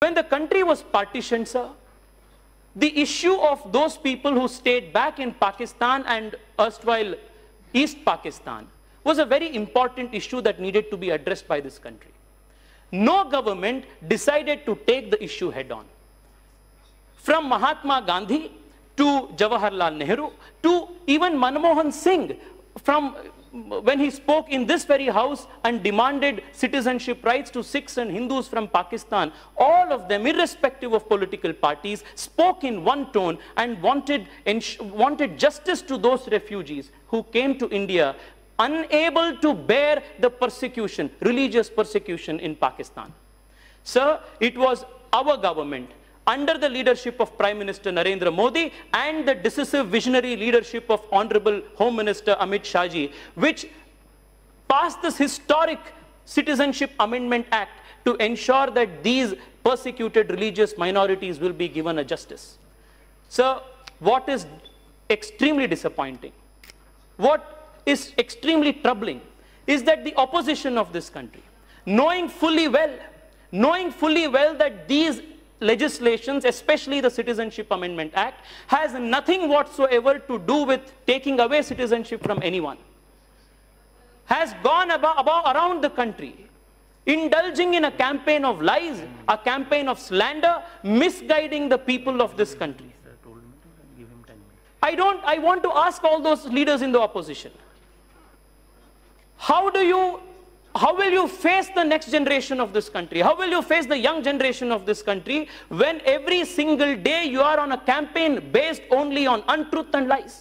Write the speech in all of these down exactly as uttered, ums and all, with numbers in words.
When the country was partitioned, sir, the issue of those people who stayed back in Pakistan and erstwhile East Pakistan was a very important issue that needed to be addressed by this country. No government decided to take the issue head on. From Mahatma Gandhi to Jawaharlal Nehru to even Manmohan Singh, from when he spoke in this very house and demanded citizenship rights to Sikhs and Hindus from Pakistan, all of them, irrespective of political parties, spoke in one tone and wanted, wanted justice to those refugees who came to India unable to bear the persecution, religious persecution in Pakistan. Sir, it was our government, under the leadership of Prime Minister Narendra Modi and the decisive visionary leadership of Honorable Home Minister Amit Shah ji, which passed this historic Citizenship Amendment Act to ensure that these persecuted religious minorities will be given a justice. Sir, what is extremely disappointing, what is extremely troubling, is that the opposition of this country, knowing fully well, knowing fully well that these legislations, especially the Citizenship Amendment Act, has nothing whatsoever to do with taking away citizenship from anyone, has gone about, about around the country, indulging in a campaign of lies, a campaign of slander, misguiding the people of this country. I don't, I want to ask all those leaders in the opposition, how do you How will you face the next generation of this country? How will you face the young generation of this country when every single day you are on a campaign based only on untruth and lies?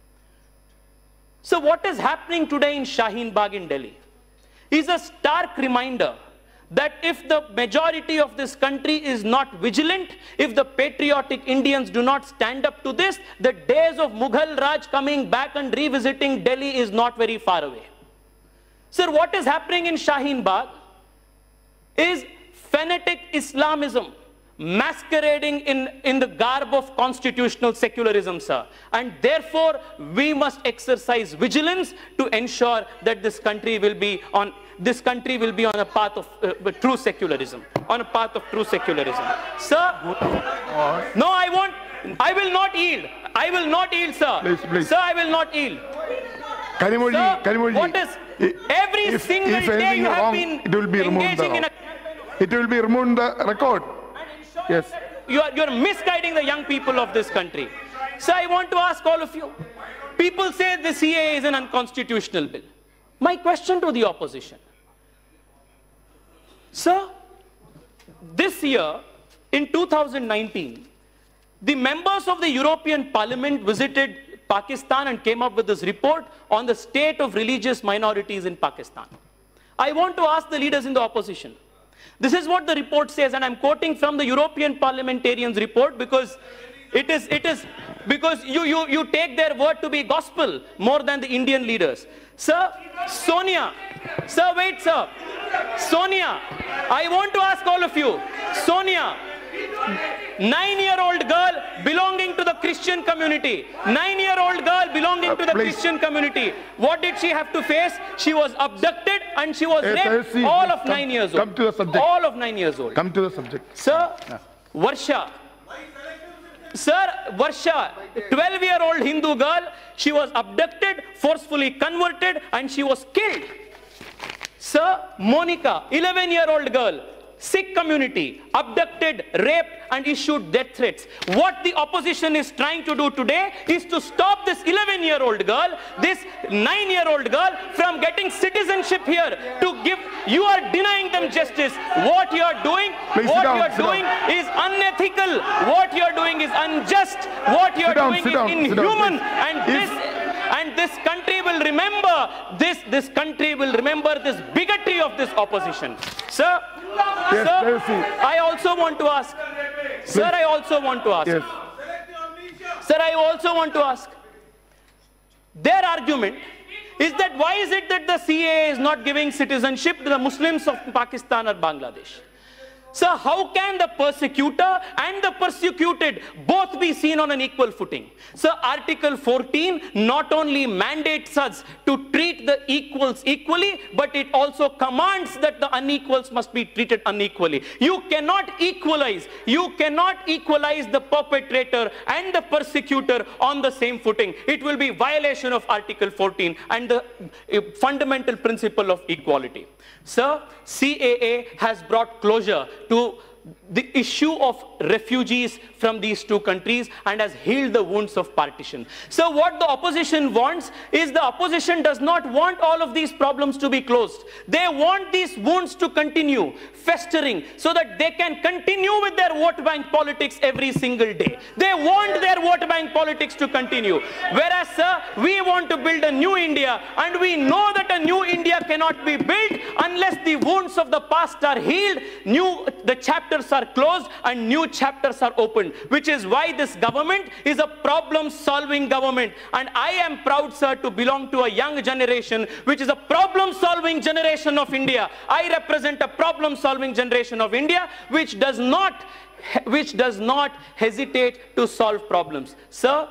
So what is happening today in Shaheen Bagh in Delhi is a stark reminder that if the majority of this country is not vigilant, if the patriotic Indians do not stand up to this, the days of Mughal Raj coming back and revisiting Delhi is not very far away. Sir, what is happening in Shaheen Bagh is fanatic Islamism masquerading in, in the garb of constitutional secularism, sir. And therefore, we must exercise vigilance to ensure that this country will be on, this country will be on a path of uh, true secularism, on a path of true secularism. Sir, no, I won't, I will not yield. I will not yield, sir. Please, please. Sir, I will not yield. Kanimozhi, Sir, Kanimozhi, what is, every if, single if day you have wrong, been it will be engaging in a... It will be removed the record. Yes. You are, you are misguiding the young people of this country. So I want to ask all of you. People say the C A A is an unconstitutional bill. My question to the opposition. Sir, this year, in two thousand nineteen, the members of the European Parliament visited Pakistan and came up with this report on the state of religious minorities in Pakistan. I want to ask the leaders in the opposition. This is what the report says, and I'm quoting from the European parliamentarians' report because it is, it is, because you, you, you take their word to be gospel more than the Indian leaders. Sir, Sonia, sir, wait, sir. Sonia, I want to ask all of you. Sonia, nine-year-old girl belonging to the Christian community. Nine-year-old girl belonging to the Please. Christian community. What did she have to face? She was abducted and she was Yes, raped. see, All of come- nine years old. come to the subject. All of nine years old. Come to the subject. Sir, Varsha. Sir, Varsha, twelve-year-old Hindu girl, she was abducted, forcefully converted, and she was killed. Sir, Monica, eleven-year-old girl, Sikh community, abducted, raped, and issued death threats. What the opposition is trying to do today is to stop this eleven-year-old girl, this nine-year-old girl from getting citizenship here. To give, you are denying them justice. What you are doing, Please what sit down, you are sit doing down. is unethical. What you are doing is unjust. What you are Sit down, doing sit is down, sit down, inhuman. please. And If- this. And this country will remember this, this country will remember this bigotry of this opposition. Sir, Yes, sir, let us see. I also want to ask, sir, I also want to ask, Yes. sir, I also want to ask, their argument is that why is it that the C A A is not giving citizenship to the Muslims of Pakistan or Bangladesh? Sir, how can the persecutor and the persecuted both be seen on an equal footing? Sir, Article fourteen not only mandates us to treat the equals equally, but it also commands that the unequals must be treated unequally. You cannot equalize, you cannot equalize the perpetrator and the persecutor on the same footing. It will be violation of Article fourteen and the uh, fundamental principle of equality. Sir, C A A has brought closure to the issue of refugees from these two countries and has healed the wounds of partition. So what the opposition wants is, the opposition does not want all of these problems to be closed. They want these wounds to continue festering so that they can continue with their vote bank politics every single day. They want their vote bank politics to continue. Whereas, sir, we want to build a new India, and we know that a new India cannot be built unless the wounds of the past are healed, new the chapters are closed and new chapters are opened, which is why this government is a problem-solving government. And I am proud, sir, to belong to a young generation which is a problem-solving generation of India. I represent a problem-solving generation of India which does not which does not hesitate to solve problems. Sir,